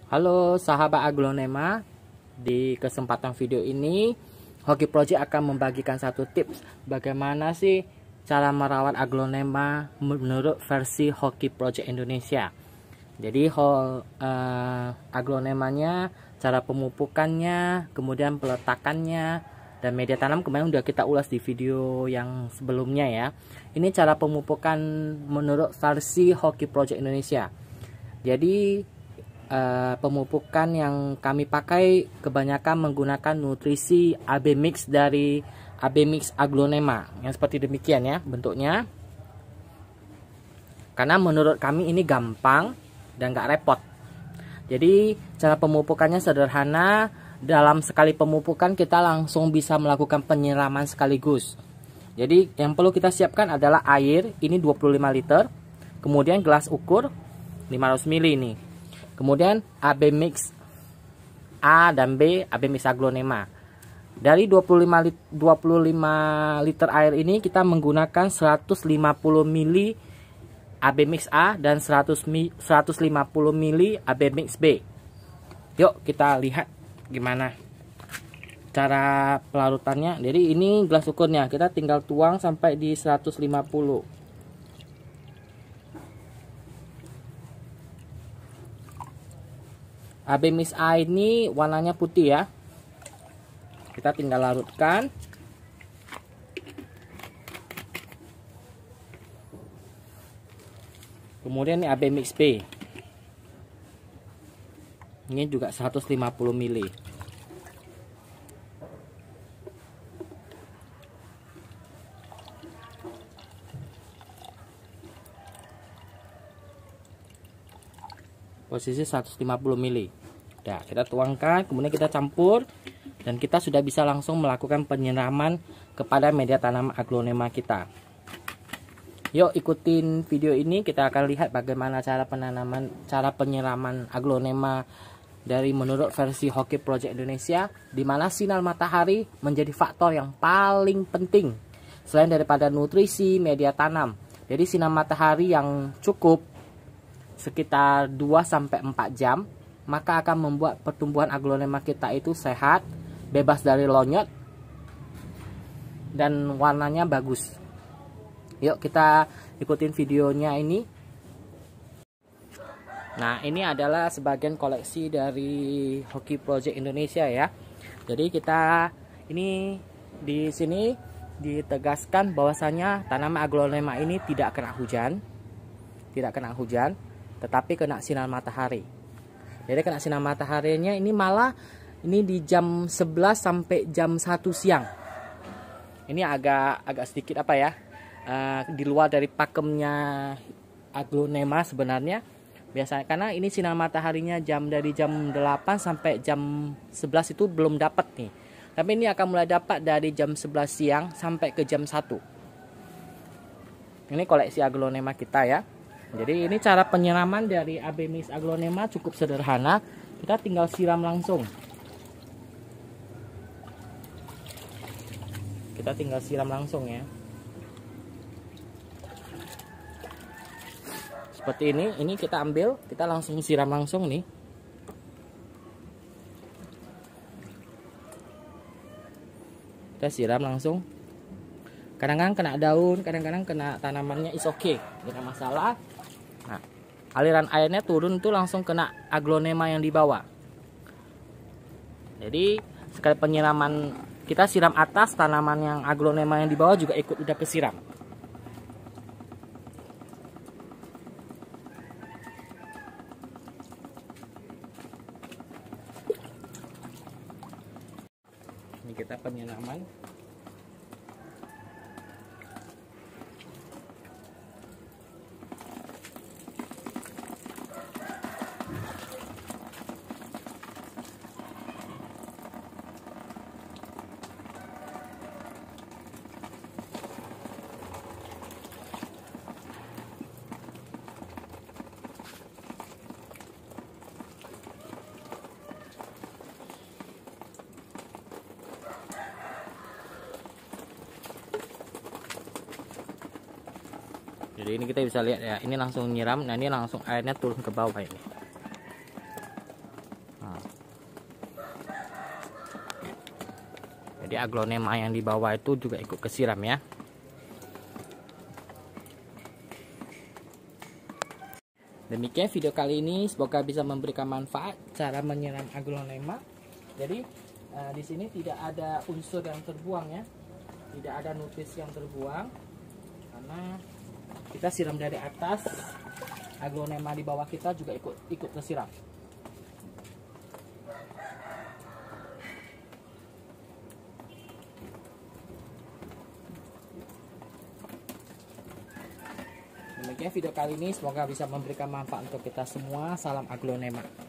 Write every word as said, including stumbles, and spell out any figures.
Halo sahabat aglonema, di kesempatan video ini Hoki Project akan membagikan satu tips bagaimana sih cara merawat aglonema menurut versi Hoki Project Indonesia. Jadi uh, aglonemanya, cara pemupukannya, kemudian peletakannya, dan media tanam kemarin udah kita ulas di video yang sebelumnya ya. Ini cara pemupukan menurut versi Hoki Project Indonesia. Jadi Uh, pemupukan yang kami pakai kebanyakan menggunakan nutrisi A B Mix dari A B Mix Aglonema yang seperti demikian ya bentuknya, karena menurut kami ini gampang dan gak repot. Jadi cara pemupukannya sederhana. Dalam sekali pemupukan kita langsung bisa melakukan penyiraman sekaligus. Jadi yang perlu kita siapkan adalah air, ini dua puluh lima liter, kemudian gelas ukur lima ratus mililiter ini, kemudian A B Mix A dan B, A B Mix Aglonema. Dari dua puluh lima liter air ini kita menggunakan seratus lima puluh mililiter A B Mix A dan seratus lima puluh mililiter A B Mix B. Yuk kita lihat gimana cara pelarutannya. Jadi ini gelas ukurnya, kita tinggal tuang sampai di seratus lima puluh. A B Mix A ini warnanya putih ya. Kita tinggal larutkan. Kemudian ini A B Mix B. Ini juga seratus lima puluh mililiter. Posisi seratus lima puluh mililiter. Nah, kita tuangkan, kemudian kita campur, dan kita sudah bisa langsung melakukan penyiraman kepada media tanam aglonema kita. Yuk ikutin video ini, kita akan lihat bagaimana cara penanaman, cara penyiraman aglonema dari menurut versi Hoki Project Indonesia, di mana sinar matahari menjadi faktor yang paling penting selain daripada nutrisi media tanam. Jadi sinar matahari yang cukup sekitar dua sampai empat jam, maka akan membuat pertumbuhan aglonema kita itu sehat, bebas dari lonyot, dan warnanya bagus. Yuk kita ikutin videonya ini. Nah, ini adalah sebagian koleksi dari Hoki Project Indonesia ya. Jadi kita ini di sini ditegaskan bahwasanya tanaman aglonema ini tidak kena hujan, tidak kena hujan, tetapi kena sinar matahari. Jadi kena sinar mataharinya ini malah ini di jam sebelas sampai jam satu siang. Ini agak agak sedikit apa ya, uh, di luar dari pakemnya aglonema sebenarnya. Biasanya karena ini sinar mataharinya jam dari jam delapan sampai jam sebelas itu belum dapat nih. Tapi ini akan mulai dapat dari jam sebelas siang sampai ke jam satu. Ini koleksi aglonema kita ya. Jadi ini cara penyiraman dari A B Mix Aglonema cukup sederhana. Kita tinggal siram langsung. Kita tinggal siram langsung ya. Seperti ini, ini kita ambil, kita langsung siram langsung nih. Kita siram langsung. Kadang-kadang kena daun, kadang-kadang kena tanamannya, is okay, tidak masalah. Nah, aliran airnya turun itu langsung kena aglonema yang di bawah. Jadi sekali penyiraman kita siram atas, tanaman yang aglonema yang di bawah juga ikut udah kesiram. Ini kita penyiraman. Jadi ini kita bisa lihat ya, ini langsung nyiram, nah ini langsung airnya turun ke bawah ini. Jadi aglonema yang di bawah itu juga ikut kesiram ya. Demikian video kali ini, semoga bisa memberikan manfaat cara menyiram aglonema. Jadi uh, di sini tidak ada unsur yang terbuang ya, tidak ada nutris yang terbuang karena kita siram dari atas, aglonema di bawah kita juga ikut ikut kesiram. Demikian video kali ini, semoga bisa memberikan manfaat untuk kita semua. Salam aglonema.